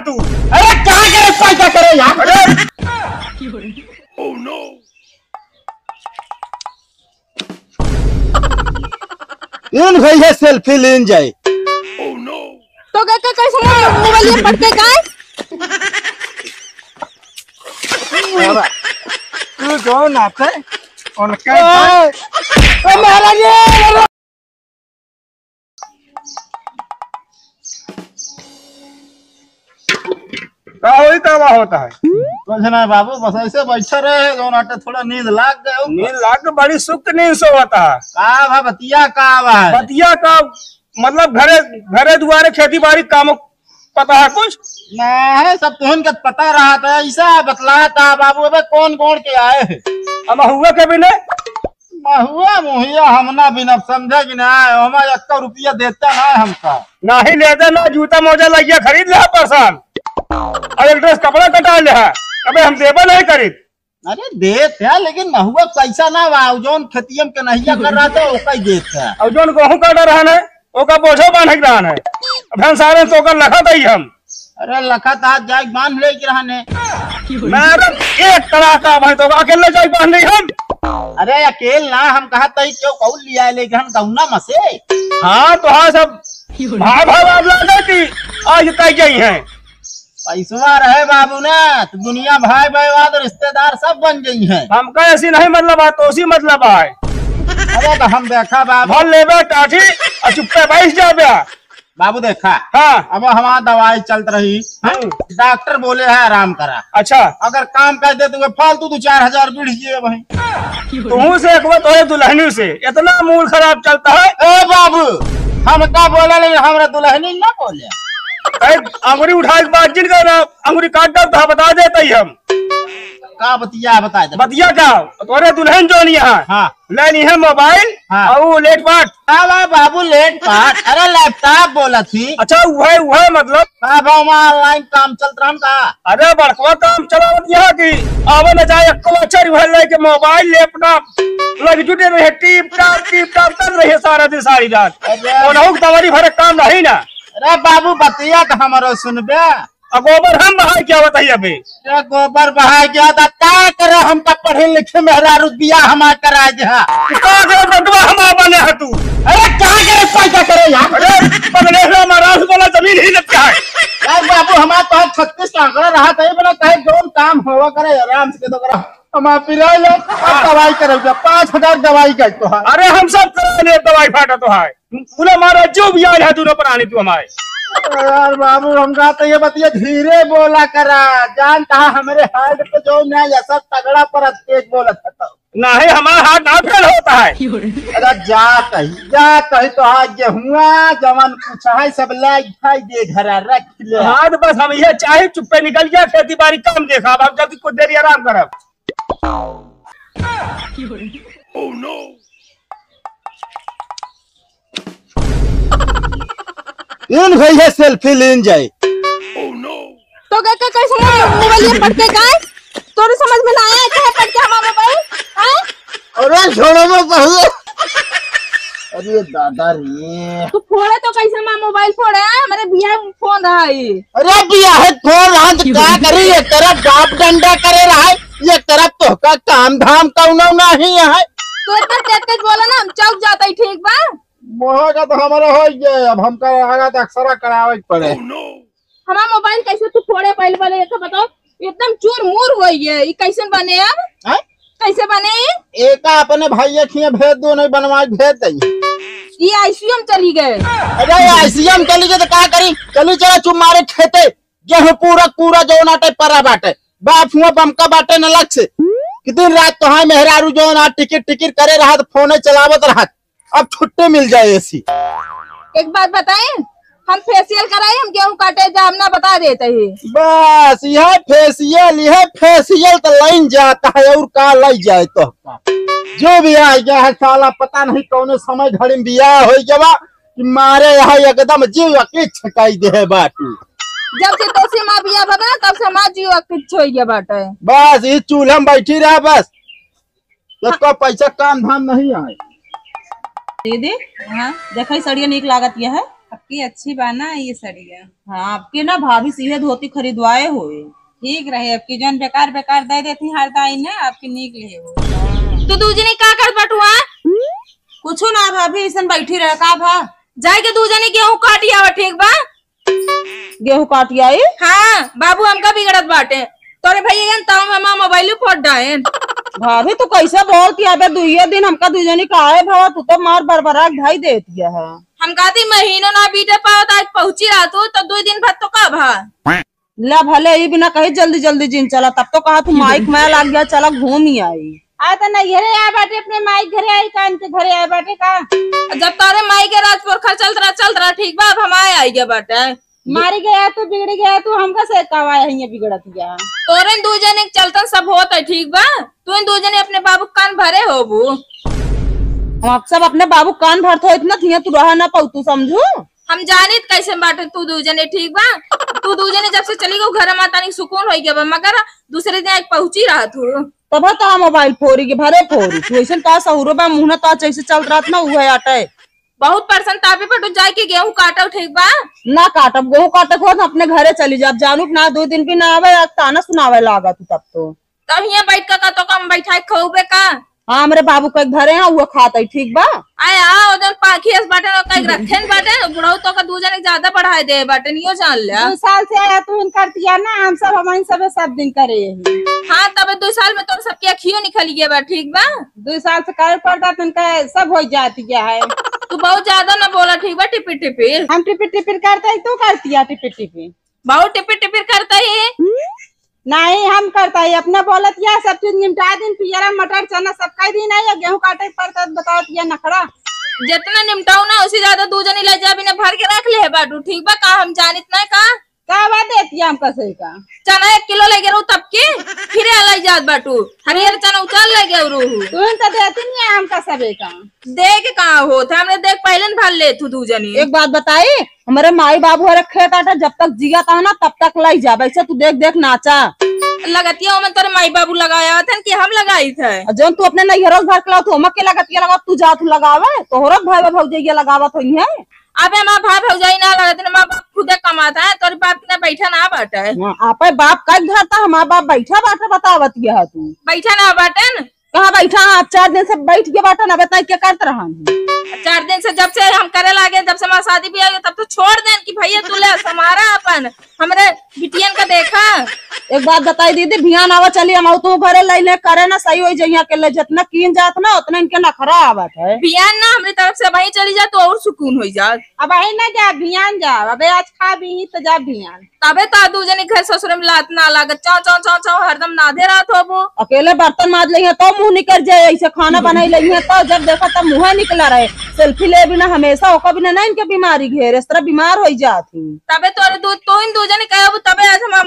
तू? अरे कहाँ करे पैसा करे यार? अरे Oh no! इन भैया सेल्फी लेन जाए। Oh no! तो क्या कैसे मोबाइल ये पटके का है? तू कौन आता है? उनका महाराज का होई तवा होता है। कुछ ना बाबू, बस ऐसे बैठे रहे जो नाटे थोड़ा नींद लाग गए। नींद लाग के बड़ी सुख नींद सो होता है। का भा बतिया का बा है? बतिया का मतलब घरे घरे दुआरे खेती बाड़ी काम पता है कुछ? नहीं, सब तुहन के पता रहा था, ऐसा बतलाया था बाबू। अबे कौन कौन के आए हैं? अब हुआ के भी नहीं महुआ मुहिया हमना भी न समझे कि ना हमारे 1 रुपया देता ना हमका। ना ही लेते ना जूता मोजा लगिया खरीद ले परसान और एक ड्रेस कपड़ा कटा ले है। अबे हम देबा नहीं खरीद। अरे देत है लेकिन महुआ पैसा ना बा, जौन खेतियम के नहिया कर रहा था ओका ही देत है। और जोन गेहूं काटा रहा है ओका बोझो बांध रहा है। अब हम सारे तो कर लखा दई हम। अरे लखत आज जाए बांध ले रहने। मैं एक तरह का भाई तो अकेले जाई बांध नहीं हम। अरे अकेल ना, हम कहा तई क्यों कौन लिया लेकिन हम गौना मसे। हाँ तो हाँ सब भाई भाई आप लगे कि आज तय गई है। पैसा रहे बाबू ना तो दुनिया भाई भाई रिश्तेदार सब बन गई है। हमका ऐसी नहीं मतलब है, तो उसी मतलब है। अरे तो हम देखा बाबू। भर लेबे टाठी और चुप्पे बैठ जाबे। बाबू देखा हाँ अब हमारा दवाई चलत रही, डॉक्टर बोले है आराम करा। अच्छा अगर काम कर दे तो फालतू 4,000 बिड़ जिए भाई। तू से एक बार तो दुल्हनी से इतना मूड खराब चलता है। ए बाबू हम का बोला लेकिन हमारा दुल्हनी ना बोले। अंगुरी उठा के बात जिनका ना अंगुरी काट दो बता देते ही हम। का बतिया बता दे। बतिया का तोरे दुल्हन जो नहीं है। हाँ लेनी है मोबाइल। हाँ। और वो लेट पाट। हाँ बाबू लेट पाट। अरे लैपटॉप बोला थी। अच्छा वह मतलब ऑनलाइन काम चलता हम का। अरे बड़कवा काम चला यहाँ की आवे न जाए लेके मोबाइल लैपटॉप लग जुटे रहे टीप टाप कर रहे सारा दिन सारी रात। दवारी भरे काम नहीं ना। अरे बाबू बतिया तो हमारो सुनबे। गोबर हम बहा क्या बताइए अभी? गोबर बहा गया था क्या करे? हमका पढ़े लिखे मेरा रुपया हमारा करा दिया। हम बने है तू। अरे कहाँ करे पैसा करे यार? अरे हमारा बोला जमीन ही लगता है यार बाबू। हमारा तो 36 आंकड़ा रहा था बना कहे जो काम होगा करे आराम से तो करा। हमारा पिरा लो दवाई करे 5,000 दवाई का तो है। अरे हम सब करा दवाई फाटा तो है पूरा हमारा जो भी आया है दोनों प्राणी तू हमारे। यार बाबू हमका तो ये बतिया धीरे बोला करा। जानता हमारे हार्ट पे जो ना ऐसा तगड़ा पर तेज बोला था ना है हमारा हाथ ना फेल होता है। अरे जा कही तो आज हुआ जवान पूछा है सब लाई दे घर रख ले। हाँ तो बस हम ये चाहे चुप्पे निकल गया खेती बाड़ी काम देखा। अब जल्दी कुछ देरी आराम करब। Oh no! इन भैया सेल्फी लेन जाए। Oh no! तो क्या कैसे मोबाइल ये पटके का है? तोरे समझ में ना आया क्या पटके हमारा मोबाइल? हैं? अरे छोड़ो मत पहले। अरे दादा रे तू फोड़े तो कैसे मां मोबाइल फोड़े? हमारे बिया फोन रहा है। अरे बिया है फोन रहा तो क्या करे? ये तरफ बाप डंडा करे रहा है, ये तरफ तो का काम धाम कौनो नहीं है। तो इतना तेज बोला ना हम चौक जाता ही ठीक बा। मोहा तो हमारा हो गया। अब हम आगा तो अक्सर करावे पड़े। Oh no! हमारा मोबाइल कैसे तू फोड़े पहले ये तो बताओ। एकदम चूर मूर हो गया। ये कैसे बने अब? हैं? कैसे बने? एक अपने भाई खिए भेज दो नहीं बनवा भेज दई। ये आईसीयू चली गए। अरे आईसीएम चली गए तो क्या करी? चली चला चुप मारे खेते गेहूं पूरा जो नाटे परा बाटे बाप हुआ बमका बाटे न लग से कितनी रात तो है मेहरारू जो ना टिकट करे रहा तो फोन चलावत रहा। अब छुट्टी मिल जाए ऐसी। एक बात बताएं, हम फेशियल कराए हम गेहूं काटे जामना बता देते हैं। बस यह फेशियल तो लाइन जाता है और का लग जाए तो जो भी आ गया है साला पता नहीं कौन समय घड़ी में बिया हो गया कि मारे यहाँ एकदम जीव की छकाई दे बाटू। जब से तो माँ बिया बना तब से माँ जीव किच्छ हो गया बाटे। बस इस चूल्हा में बैठी रहा बस। इसका पैसा काम धाम नहीं आए। दीदी हाँ देखो सड़िया निक लागत यह है। आपकी अच्छी बा ना ये सड़िया। हाँ आपके ना भाभी सीधे धोती खरीदवाए हुए। ठीक रहे आपकी जौन बेकार बेकार दे देती हर दाई ने आपकी निक ले हो। तू दूजनी का कर बटुआ कुछ ना भाभी ऐसा बैठी रह का भा जाए के दूजनी गेहूं काटी आवा ठीक बा। गेहूं काटी आई। हाँ बाबू हमका बिगड़त बाटे तोरे भैया ताऊ हम मोबाइल फोड़ डाए। भाभी तू कैसे बोलती अबे दुइये दिन हमका दुजनी का आए भावा तू तो मार बरबरा ढाई देती है। हम कहती महीनों ना बीते पाओ आज पहुंची रहा तू तो 2 दिन बाद तो का भा ला भले ये बिना कही जल्दी जल्दी जिन चला तब तो कहा तू माइक में लग गया चला घूम ही आई। आ तो नहीं घरे आए बाटे अपने माई घरे आई कान के घरे आए बाटे का। जब तारे माई के राजपुर चलत रहा ठीक बा अब हम आई गए बाटे। मारी गया तू बिगड़ गया तू हमका से कवा है बिगड़त गया। तोरे दू जने के चलतन सब होता है ठीक बा। तू दू जने अपने बाबू कान भरे हो बू। हम सब अपने बाबू कान भरते हो इतना थिया तू रहा ना पाऊ तू समझू। हम जानित कैसे बाटे तू दू जने ठीक बा। तू दू जने जब से चली गो घर माता नहीं सुकून हो गया मगर दूसरे दिन पहुंची रहा तू तब तो मोबाइल फोड़ी के भरे फोड़ी तू ऐसा तो सहूरो बा मुंह तो ऐसे चल रहा ना वो आटे बहुत परसन तापे पर जाए के गेहूं काटो ठीक बा। ना काटब गेहूं काटक हो अपने घरे चली जा जानू ना 2 दिन भी ना आवे ताना सुनावे लागा तू तब यहाँ बैठ का तो कम बैठा खोबे का। हाँ हमारे बाबू के घरे हैं वो खाता ठीक बा। आया ओदन पाखी बाटे कई रखेन बाटे बुढ़ऊ तो का 2 जने ज्यादा बढ़ाई दे बाटे नियो जान ले। 2 साल से आया तू इन कर दिया ना हम सब हमारी सब दिन करे यही। हाँ तब 2 साल में तो सबके अखियों निकल गया बा ठीक बा। 2 साल से कर पड़ता तुमका सब हो जाती क्या है। तू बहुत ज्यादा ना बोला ठीक बा टिपिर टिपिर। हम टिपिर टिपिर करते तू करती है टिपिर टिपिर। बहुत टिपिर टिपिर करता है नहीं हम करता है अपना बोलत या सब चीज निपटा दिन पियरा मटर चना सब का दिन है गेहूं काटे पड़ता बताओ या नखड़ा जितना निपटाऊ ना उसी ज्यादा 2 जने ले जा बिना भर के रख ले बाटू ठीक बा का हम जानित ना का बात देती हम कसे का चना 1 किलो ले गए तब के फिर अलग जात बाटू हरियर चना उचाल ले गए रूह तू तो देती नहीं हम का सबे का देख कहाँ होता हमने देख पहले भर ले तू 2 जनी। एक बात बताई हमारे माई बाबू हरे खेत आटा जब तक जिया था ना तब तक लाई जा वैसे तू देख देख नाचा लगतिया में तेरे माई बाबू लगाया था कि हम लगाई थे जब तू अपने नैहरों घर के तो हमके लगतिया लगा तू जा तू लगावे तोहरा भाई भौजैया लगावत होई है। अबे हमारा भाई भौजाई ना लगत ना माँ बाप खुद कमाता है तोरे बाप ना बैठा ना बाटे। आपे बाप का घर था हमारा बाप बैठा बाटा बतावत है तू बैठा ना बाटे न कहाँ बैठा आप 4 दिन से बैठ के बाटा ना बताई क्या करते रहा 4 दिन से जब से हम करे लागे जब से हमारा शादी भी आई तब तो छोड़ दें कि भैया तू ले हमारा अपन हमरे बिटियन का देखा। एक बात बताई दीदी भियान आवा चली हम तू घरे ले करे ना सही हो जइया के ले जितना कीन जात ना उतना इनके नखरा आवत है। भियान ना हमारी तरफ से वहीं चली जा तो और सुकून हो जात। अब आई ना जा भियान जा अबे आज खा भी तो जा भियान तबे तो 2 जने घर ससुर में लात ना लागत चाव चाव चाव चाव हरदम नाधे रात हो वो अकेले बर्तन माज लिये तो मुंह निकल जाए ऐसे खाना बनाई लिये तो जब देखा तब मुँह निकला रहे सेल्फी ले बिना हमेशा ओका बिना ना इनके बीमारी घेर इस तरह बीमार हो जाती तबे तो इन 2 जने कहे तबे आज हमारा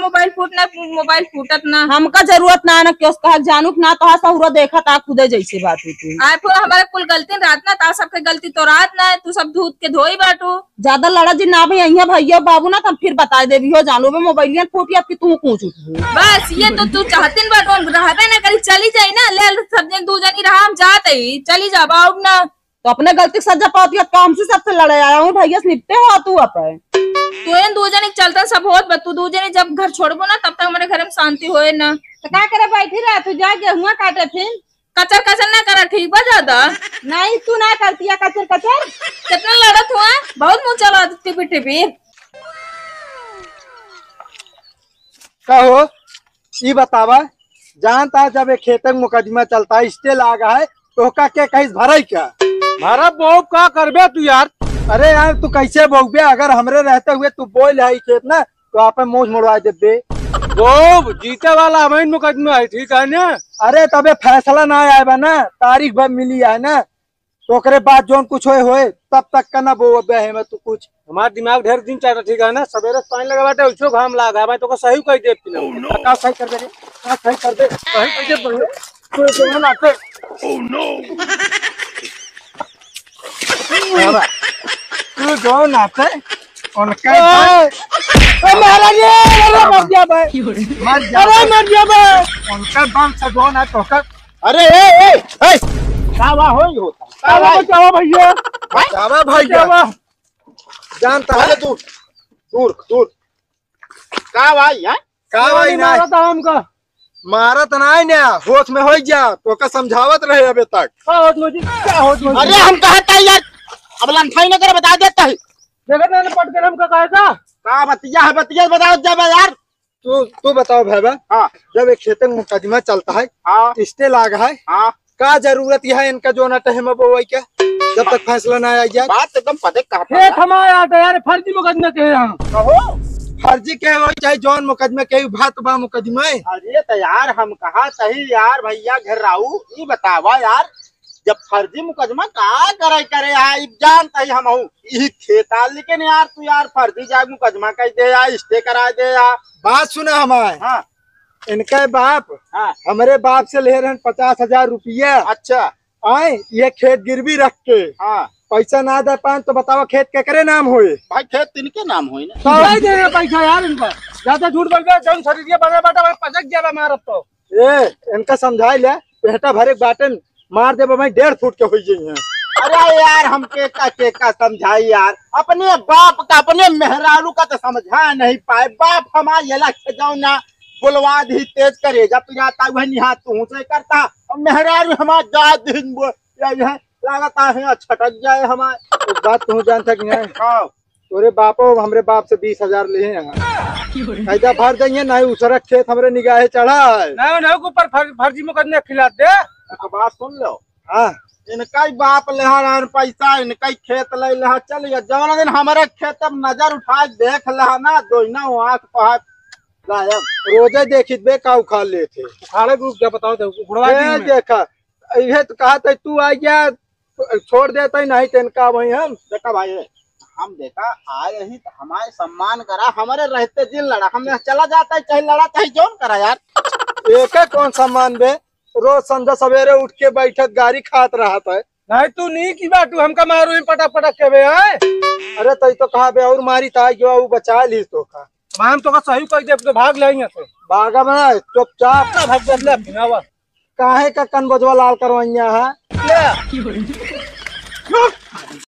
मोबाइल फूटत ना हमका जरूरत ना ना क्यों कहा जानू ना तो सहूरा देखा था खुदे जैसी बात हुई आए फिर हमारे कुल गलती रात ना ता सबके गलती तो रात ना तू सब धूत के धोई बाटू ज्यादा लड़ा जी ना भाई भैया बाबू ना तब फिर बता दे हो जानू में मोबाइल फूटी आपकी तू कूच बस ये तो तू चाहती बाटू रहबे ना करी चली जाई ना ले सब जन 2 जनी रहा हम जाते ही चली जा बाबू ना तो अपने गलती सजा पाती है काम से सबसे लड़े आया हूँ भैया से निपटे हो तू अपन तो इन 2 जने चलता सब होत तू 2 जने जब घर छोड़बो ना तब तक हमारे घर में शांति होए ना तो क्या करे बैठी रहा तू जा गेहुआ काटे फिर कचर कचर ना करा ठीक बा ज्यादा नहीं तू ना करती है कचर कचर कितना लड़त हुआ बहुत मुंह चला टिपी टिपी कहो ये बतावा जानता जब एक खेत में मुकदमा चलता है स्टे लागा है तो का क्या कहीं भरा क्या मारा बोब का करबे तू यार। अरे यार तू कैसे बोबे अगर हमरे रहते हुए तू बोल है खेत ना तो आप मोज मोड़वा दे बोब जीते वाला हमें मुकदमा है ठीक है ना। अरे तबे फैसला ना आए बा ना तारीख बब मिली है ना तो ओकरे बाद जोन कुछ होए तब तक का ना बोबे है मैं तू कुछ हमारा दिमाग ढेर दिन चाहता ठीक है ना सवेरे पानी लगा बाटे उसको घाम लगा भाई तो को सही कह दे का सही कर दे का सही कर दे सही कर दे तो नाते Oh no! तू जो नाते उनका मारा ये मर गया भाई मर गया भाई उनका बम से जो ना तो कर अरे ए कावा हो ही होता कावा भैया कावा भैया जानता है तू दूर दूर का भाई है का भाई ना हमका मारत नहीं ना होश में हो जा तो का समझावत रहे अबे तक क्या होत मुझे अरे हम कहता यार अब लंठाई न करे बता देता है देखत ना पट कर हमका कहेगा का बतिया बताओ जब यार तू बताओ भाई हाँ जब एक खेत में मुकदमा चलता है हाँ स्टे लाग है हाँ का जरूरत है इनका जो ना टहम बोई के जब तक फैसला ना आ जाए बात एकदम पते खेत हमारा यार फर्जी मुकदमे के हम कहो फर्जी के हो चाहे जौन मुकदमे के बात बा मुकदमे अरे तो यार हम कहा सही यार भैया घर राऊ ये बतावा यार जब फर्जी मुकदमा का करे यार जानता ही हम यही खेता लेकिन यार तू यार फर्जी जाए मुकदमा कर दे यार स्टे करा दे यार बात सुना हमारे हाँ इनके बाप हाँ हमारे बाप से ले रहे 50,000 रुपया अच्छा आए ये खेत गिरवी रख के हाँ पैसा ना दे पाए तो बताओ खेत के करे नाम होए भाई खेत तिनके नाम होए ना तो देना पैसा यार इनका ज्यादा झूठ बोल के जौन शरीर बना बाटा पटक जावा मारत तो ए इनका समझाई ले बेटा भरे बाटन मार दे भाई 1.5 फुट के हो जाइए अरे यार हम के का समझाई यार अपने बाप का अपने मेहरारू का तो समझा नहीं पाए बाप हमारे ये लक्ष्य जाओ ना बुलवा दी तेज करे जब पिराता वह निहात तू से करता और मेहरारू हमारा जा दिन लगाता है छटक जाए हमारे एक बात तू जानता कि नहीं हाँ तोरे बापो हमरे बाप से 20,000 ले हैं ऐसा भर देंगे नहीं उसरा खेत हमरे निगाहे चढ़ा है ना ऊपर फर्जी मुकदमे खिला दे बात सुन लो हाँ इनका बाप ले पैसा इनका खेत ले लहा चल जौन दिन हमारे खेत अब नजर उठा देख लहा ना दोना आँख पहाड़ रोजे देखी बे का उखाड़ ले थे उखाड़े ग्रुप क्या बताओ देखा ये तो कहा था तू आ गया छोड़ देता ही नहीं इनका वही हम देखा भाई हम देखा आए ही तो हमारे सम्मान करा हमारे रहते दिन लड़ा हमने चला जाता है चाहे लड़ा चाहे जौन करा यार एक कौन सम्मान बे रोज संध्या सवेरे उठ के बैठक गाड़ी खात रहा था नहीं तू नहीं की बात हमका मारो पटक के बे अरे तो कहा बे और मारी था वो बचा ली तो का हम तो का सही कर दे तो भाग लेंगे तो भागा बना चुपचाप ना भाग बदले बिनावा काहे का कन बजवा लाल करवाइया है